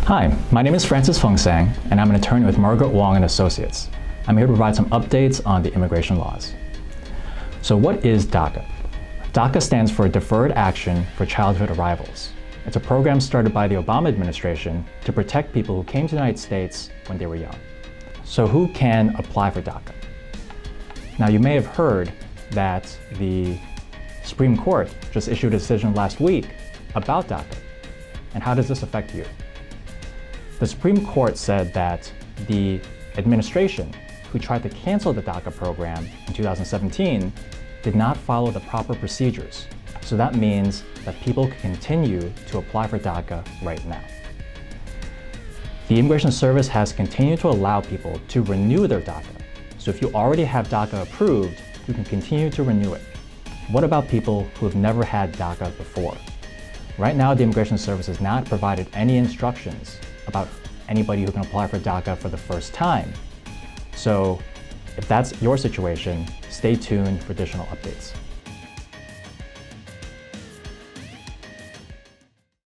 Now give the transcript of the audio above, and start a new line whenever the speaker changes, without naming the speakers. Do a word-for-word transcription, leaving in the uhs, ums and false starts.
Hi, my name is Francis Fungsang, and I'm an attorney with Margaret, Wong and Associates. I'm here to provide some updates on the immigration laws. So what is DACA? DACA stands for Deferred Action for Childhood Arrivals. It's a program started by the Obama administration to protect people who came to the United States when they were young. So who can apply for DACA? Now, you may have heard that the Supreme Court just issued a decision last week about DACA. And how does this affect you? The Supreme Court said that the administration who tried to cancel the DACA program in two thousand seventeen did not follow the proper procedures. So that means that people can continue to apply for DACA right now. The Immigration Service has continued to allow people to renew their DACA. So if you already have DACA approved, you can continue to renew it. What about people who have never had DACA before? Right now, the Immigration Service has not provided any instructions about anybody who can apply for DACA for the first time. So if that's your situation, stay tuned for additional updates.